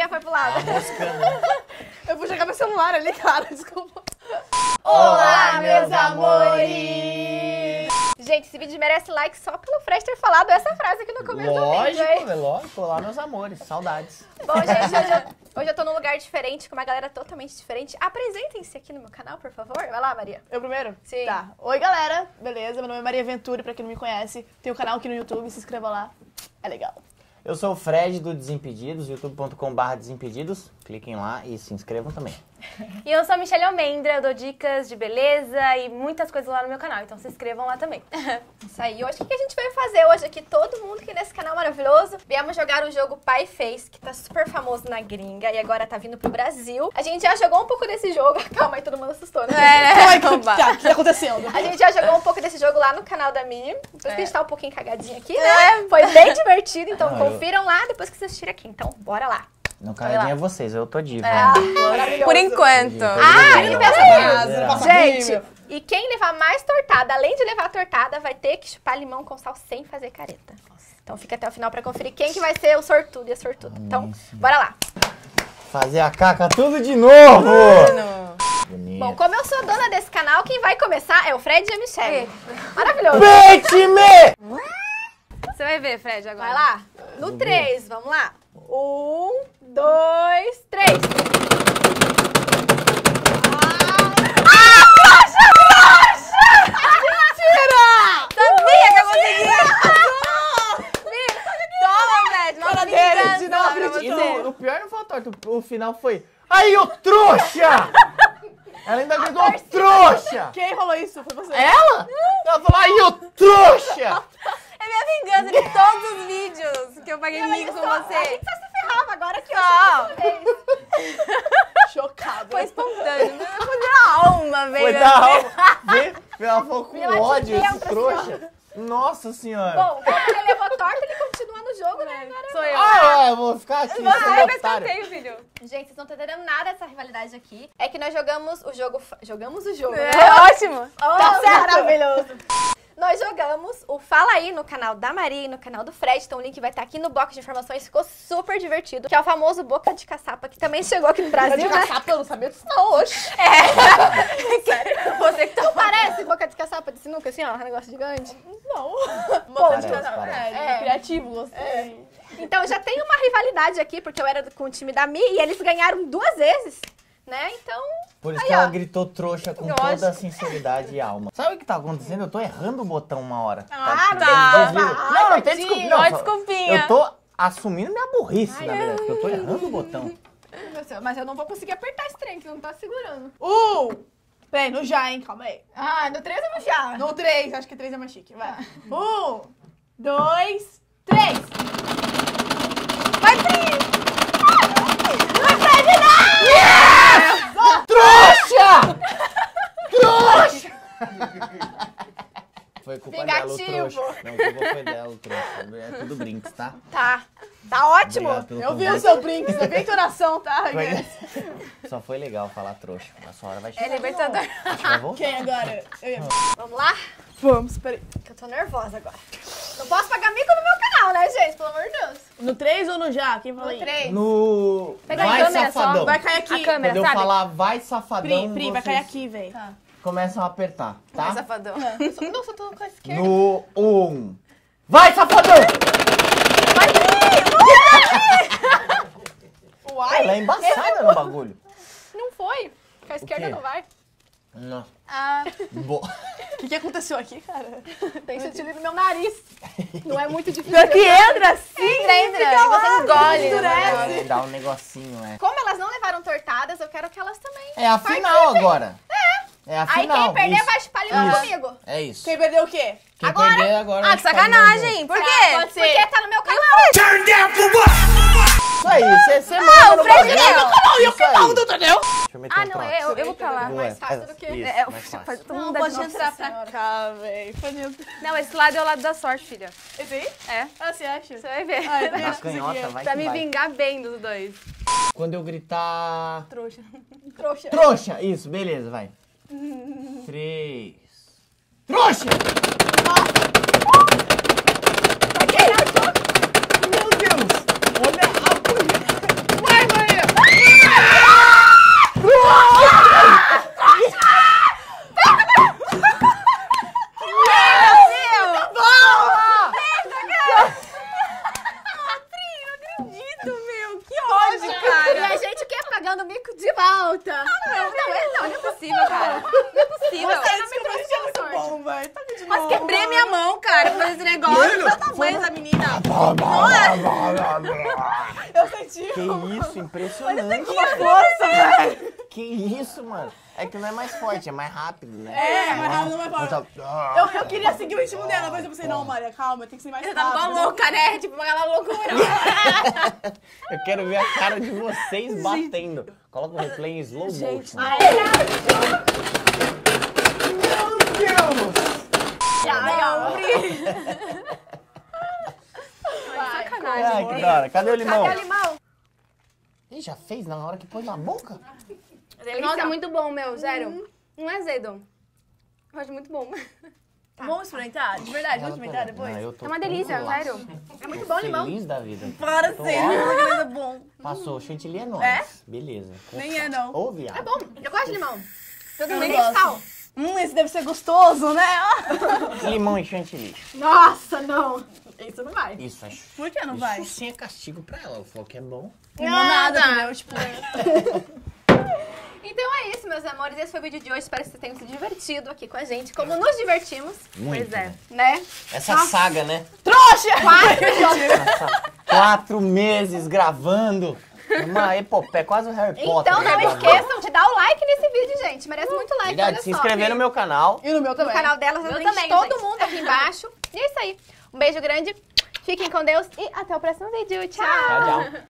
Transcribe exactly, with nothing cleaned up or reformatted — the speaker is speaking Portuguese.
mosquinha foi pro lado. Eu vou jogar meu celular ali, cara, desculpa. Olá, meus amores! Gente, esse vídeo merece like só pelo Fred ter falado essa frase aqui no começo lógico, do vídeo, hein? Lógico, lógico. Olá, meus amores. Saudades. Bom, gente, hoje eu, hoje eu tô num lugar diferente, com uma galera totalmente diferente. Apresentem-se aqui no meu canal, por favor. Vai lá, Maria. Eu primeiro? Sim. Tá. Oi, galera. Beleza? Meu nome é Maria Ventura, pra quem não me conhece. Tem um canal aqui no YouTube, se inscreva lá. É legal. Eu sou o Fred do Desimpedidos, youtube ponto com barra Desimpedidos. Cliquem lá e se inscrevam também. E eu sou a Michelle Almendra, eu dou dicas de beleza e muitas coisas lá no meu canal, então se inscrevam lá também. Isso aí. Hoje, o que a gente veio fazer hoje aqui? Todo mundo aqui nesse canal maravilhoso. Viemos jogar o jogo Pie Face, que tá super famoso na gringa e agora tá vindo pro Brasil. A gente já jogou um pouco desse jogo. Calma aí, todo mundo assustou, né? É, Tá, o que tá acontecendo? A gente já jogou um pouco desse jogo lá no canal da Mi. Depois que a gente tá um pouquinho cagadinha aqui, né? Foi bem divertido, então Não, eu- confiram lá depois que vocês assistirem aqui. Então, bora lá. No caradinha é vocês, eu tô diva. Maravilhoso. Por enquanto. Ah, e pensa É. Passa Gente, horrível. e quem levar mais tortada, além de levar tortada, vai ter que chupar limão com sal sem fazer careta. Então fica até o final pra conferir quem que vai ser o sortudo e a sortuda. Então, bora lá. Fazer a caca tudo de novo! Bonito. Bom, como eu sou dona desse canal, quem vai começar é o Fred e a Michelle. Maravilhoso. Peite-me! Você vai ver, Fred, agora. Vai lá. No três, vamos lá. Um, dois, três. Sabia que eu conseguia! Toma, Fred, nossa Cara dele, vingança de não pra acreditar. E você. no- o pior não foi a torta, o, o final foi... Aí, ô trouxa! Ela ainda gritou, ô trouxa! Quem falou isso? Foi você. Ela? Ela falou, aí, ô trouxa! É minha vingança de todos os vídeos que eu paguei mico com A você. gente só se ferrava agora aqui, Só. ó. Chocada. Foi espontâneo. Não foi da alma, velho. Foi da alma. Vê? Ela falou com Pela ódio, de esse dentro, trouxa. Nossa senhora. Bom, como ele levou torta, ele continua no jogo, né? Agora... Sou eu. Ah, eu vou ficar aqui, Você sendo vai ver otário. escanteio, filho. Gente, vocês não estão entendendo nada dessa rivalidade aqui. É que nós jogamos o jogo... fa- Jogamos o jogo, né? É ótimo. Tá maravilhoso. Nós jogamos o Fala Aí no canal da Maria e no canal do Fred. Então o link vai estar aqui no box de informações. Ficou super divertido. Que é o famoso Boca de Caçapa, que também chegou aqui no Brasil, de né? caçapa, eu não sabia disso não, hoje. Você que não parece Boca de Caçapa de sinuca, assim, ó, um negócio gigante? Não. Parece, Pô, parece. É, criativo, gostei. Então já tem uma rivalidade aqui, porque eu era do- com o time da Mi e eles ganharam duas vezes, né? Então... Por isso Aí, que ela ó. gritou trouxa com Lógico. toda a sinceridade e alma. Sabe o que tá acontecendo? Eu tô errando o botão uma hora. Ah, tá. Desvio. Vai, Não, não tem tadinho. desculpa. Não, Ó, só- desculpinha. Eu tô assumindo minha burrice, na verdade, porque eu tô errando o botão. Mas eu não vou conseguir apertar esse trem, que não tá segurando. Um. Peraí, no já, hein? Calma aí. Ah, no três eu vou já. No três, acho que três é mais chique. Vai. Um, dois, três. Vai, Pri. Trouxa! Trouxa! Foi culpa dela, o Vingativo. trouxa. Não, culpa foi dela, o trouxa. É tudo brinks, tá? Tá. Tá ótimo. Obrigado pelo Eu vi o convite. seu brinks, é bem entonação, tá? Foi- Só foi legal falar trouxa. A sua hora vai É chegar. libertador. A gente vai voltar. Quem agora? Eu ia... Vamos lá? Vamos, peraí. Que eu tô nervosa agora. Não posso pagar mico no meu canal, né, gente? Pelo amor de Deus. No três ou no já? Quem fala aí? No três. No... Pega a vai, câmera só, safadão. Vai cair aqui. A câmera, Quando eu sabe? falar vai, safadão, Pri, Pri, vai vocês cair aqui, velho. começam a apertar, tá? Vai, safadão. Não, só tô com a esquerda. No um. Vai, safadão! Uai, Ela é embaçada no bagulho. não foi. Com a esquerda quê? não vai. Não. Ah, Bo... O que, que aconteceu aqui, cara? tem sentido no meu nariz. Não é muito difícil. Pior que entra assim. Entra, entra. E você engole. endurece. né? Dá um negocinho, é. Como elas não levaram tortadas, eu quero que elas também. É a final agora. É a Aí final. quem perder isso. vai chupar limão Isso. comigo. É isso. Quem perdeu o quê? Quem Agora? perder agora... Ah, vai que chupar limão sacanagem. Por Tá, quê? pode ser. Porque tá no meu canal. junto. Isso aí, você você manda no Fred bagulho. não. E o canal do entendeu? Deixa eu meter Ah, um não, troço. eu, eu vou pra lá. Ué, mais fácil do que- isso, É, é, mais fácil. faz- todo Não, mundo dá pode de entrar novo. pra cá, velho. Pode entrar. Não, esse lado é o lado da sorte, filha. Esse aí? É. Ah, você acha? Você vai ver. Ai, Na canhota, vai Pra que me vai. vingar bem dos dois. Quando eu gritar... Trouxa. Trouxa. Trouxa! Isso, beleza, vai. Três... Trouxa! Meu Deus! Olha a... Vai, vai! dando mico de volta. Ah, não, não, é, não, não é possível, cara. Não é possível. Você não me trouxe é muito boa sorte. bom, velho. Toca de Mas novo. quebrei a minha mão, cara, pra fazer esse negócio. Olha o tamanho dessa menina. Eu senti Que isso, impressionante. uma força, velho. Que isso, mano. É que não é mais forte, é mais rápido, né? É, mais rápido, mais forte. Tá- Eu, eu queria seguir o ritmo dela, mas eu pensei, não, Maria, calma, tem que ser mais Você rápido. tá mó louca, né? Tipo, aquela loucura. Eu quero ver a cara de vocês batendo. Coloca o replay em slow motion. Meu Deus! Ai, que da hora. Cadê o limão? Cadê o limão? Ih, já fez na hora que pôs na boca? Nossa, é muito bom, meu, sério. Não é azedo. Eu acho muito bom. Vamos experimentar? De verdade, vamos experimentar depois? Ah, eu tô É uma delícia, tranquilaço. sério. É muito bom, limão. Feliz da vida. Para Tô ser, ótimo. uma coisa bom. Passou, chantilly é nóis. É? Beleza. Nem é, não. Ô, viado. É bom, eu gosto de limão. Eu Eu também não nem gosto. sal. Hum, esse deve ser gostoso, né? Limão e chantilly. Nossa, não. Isso não vai. Isso, é Por que não vai? Isso sim é castigo pra ela. Ela falou que é bom. Não, nada, entendeu? Tipo, Então é isso, meus amores. Esse foi o vídeo de hoje. Espero que vocês tenham se divertido aqui com a gente, como nos divertimos, Muito. Pois é. né? Essa saga, né? trouxa! Essa quatro meses gravando. Uma epopeia, quase o Harry Potter. Então não né? esqueçam de dar o like nesse vídeo, gente. Merece muito like, Verdade, olha se só. inscrever no meu canal. E no meu No também. canal delas, Meu tem também, todo gente. mundo aqui embaixo. E é isso aí. Um beijo grande. Fiquem com Deus e até o próximo vídeo. Tchau. Tchau, tchau.